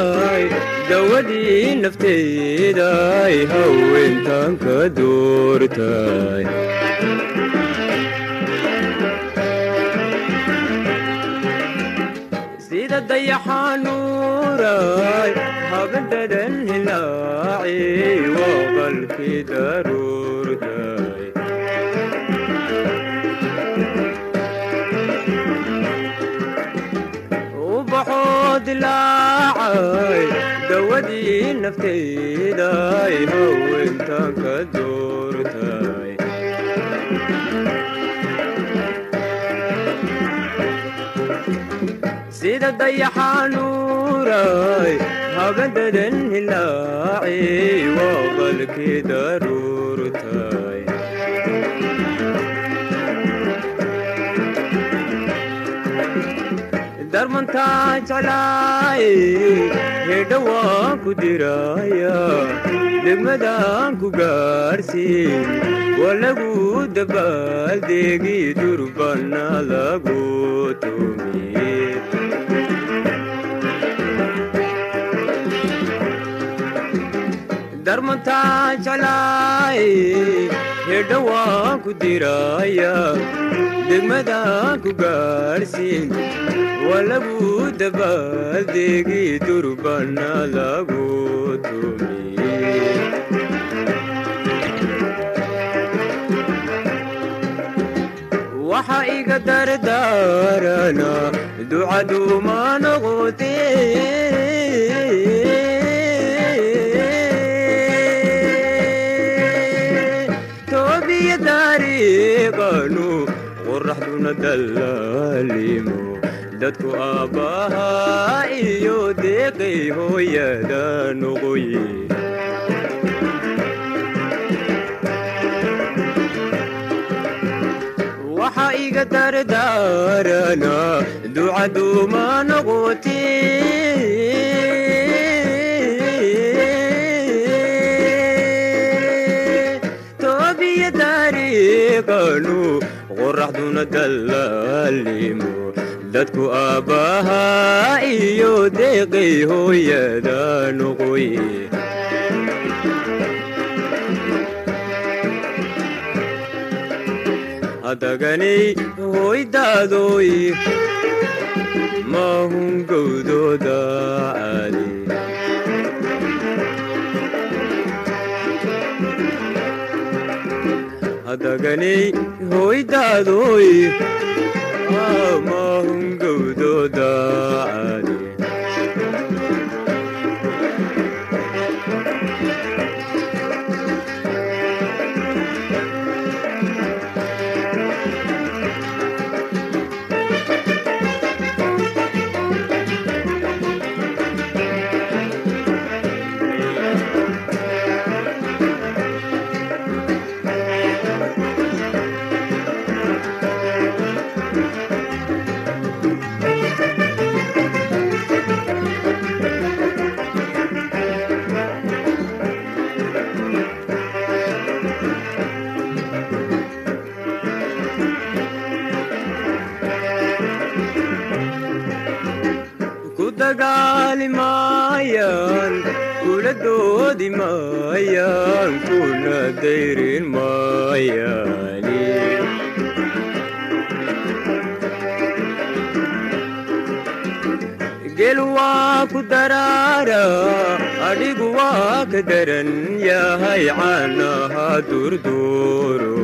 dawadii naftayday haweentan ka doortay sida dayaxanuuray habadadan hilaaci waa qalkii daruurtay ubaxoo dilaacay dawadii naftayday haweentan ka doortay sida dayaxanuuray habadadan hilaaci waa qalkii daruurtay darmantaa jeclaay hedha waan ku diraya degmadaan ku gaarsiin waa lagu dabaaldeegi durbana lagu tumiye darmantaa jeclaay hedha waan ku diraya degmadaan ku gaarsiin waa lagu dabaaldeegi durbana lagu tumiye waxa iga dardaarana ducaduma noqotee dariiqanu qoraxduna dallaalimo dadku aabbahaa iyo deeqay hooyada noqoye waxa iga dardaarana ducaduma noqotee dariiqanu qoraxduna dallaalimo dadku aabbahaa iyo deeqay hooyada noqoye hadaganay hooydaadoy mahun gowdooda caali hadaganay hooydaadoy mahun gowdooda caali dagaali maayaan kula doodi maayaan kuna dayrin maayaani gel waa ku daraara adhigu waa ka daran yahay caanaha durduuro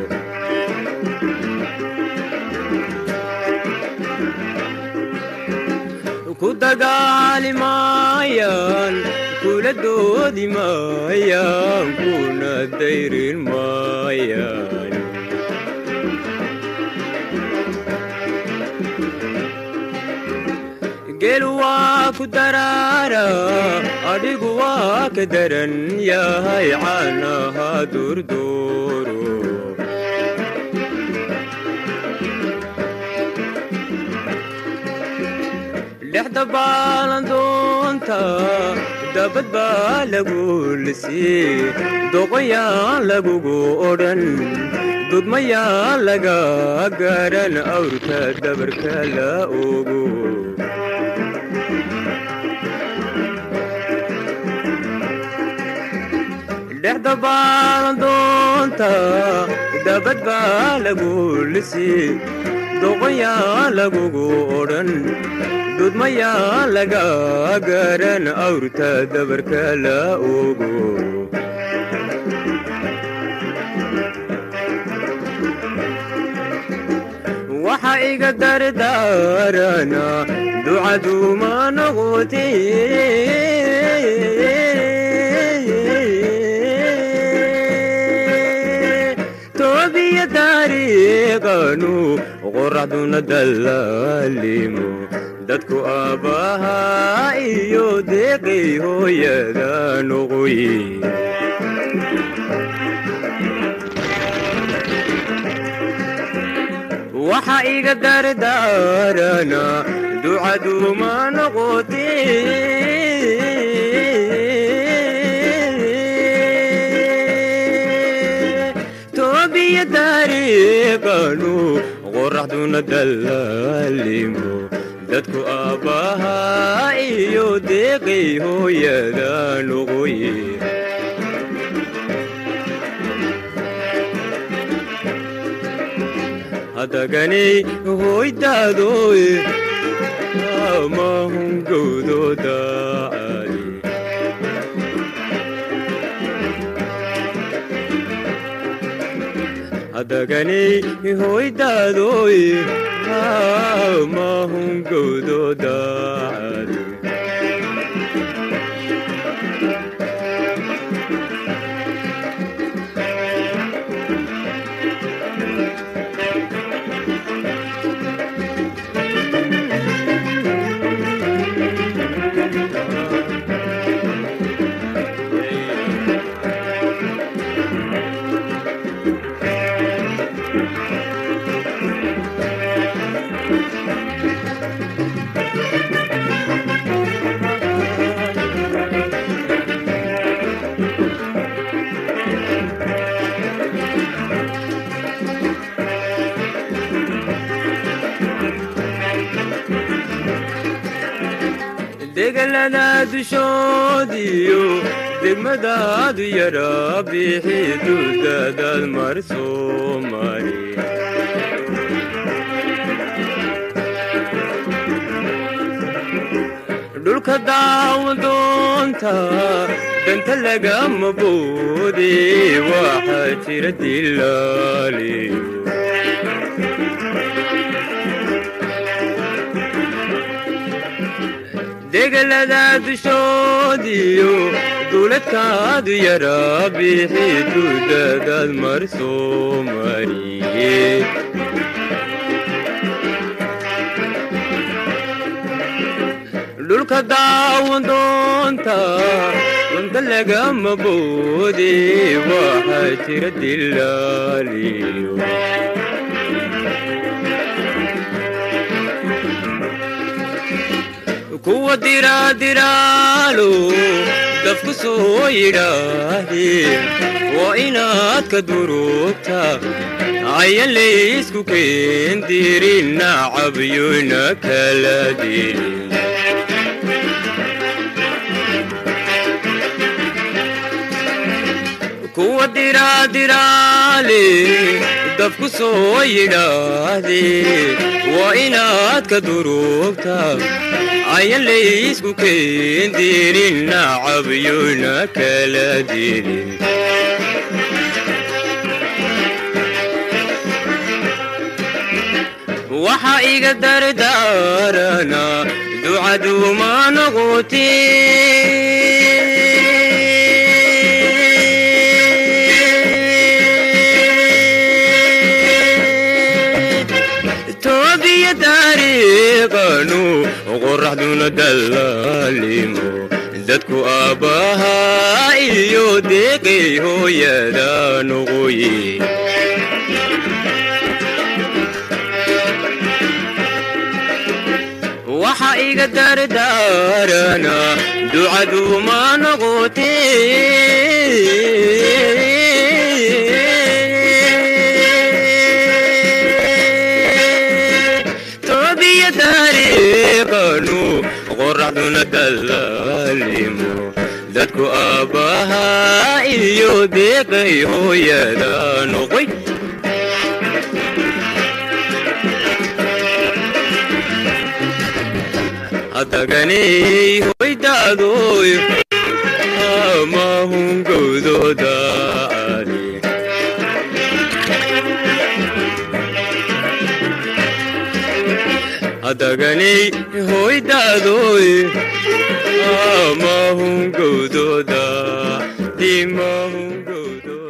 ku dagaali maayaan kula doodi maayaan kuna dayrin maayaan gel waa ku daraara adhigu waa ka daran yahay caanaha durduuro dhexda baalan doonta dabad baa lagu lisii doqoyaan lagugu odhan dudmayaan laga garan awrka dabarka la ogo dhexda baalan doonta dabad baa lagu lisii doqoyaa lagugu odhan dudmayaa laga garan awrta dabarka la ogo waxa iga dardaarana ducadu ma noqotee toobiya dariiqanu qoraxduna dallaalimo dadku aabbahaa iyo deeqay hooyada noqoye waxa iga dardaarana ducadu ma noqotee toobiya dariiqanu qoraxduna dallaalimo dadku aabbahaa iyo deeqay hooyada noqoye hadaganay hoydaadoy amahungowdooda ali hadaganay hoydaadoy amahungowdooda ali degalada dushoodiyo degmadaadu yara bixi dudadaad mar soo mari dhulka daawan doonta danta lagama boode waxaa jira dilaaliyo degalada dushoodiyo duuladkaadu yara bixi dudadaad mar soo mariye dhulka daawan doonta danta lagama boode waxaa jira dilaaliyo kuwa diraadiraalo dafku soo yidhaaheen waa inaad ka durugta ayan laysku keendirin nacabyuna kala dilin kuwa diraadiraale dafku soo yidhaahdeen waa inaad ka durugta ayan laysku keendirin nacabyuna kala dilin waxa iga dardaarana ducadu ma noqotee toobiya dariiqanu qoraxduna dallaalimo dadku aabbahaa iyo deeqay hooyada noqoye waxa iga dardaarana ducadu ma noqotee qoraxduna dallaalimo dadku aabbaha iyo deeqay hooyada noqoy hadaganay hoydaadoy amahungowdooda ali hadaganay hoydaadoy amahungowdooda dimahungowdooda